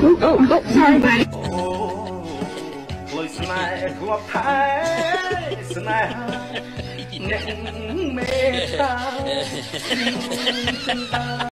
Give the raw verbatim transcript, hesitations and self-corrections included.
sorry ลอยสนายขวบไทยสนายเน็กเมตตา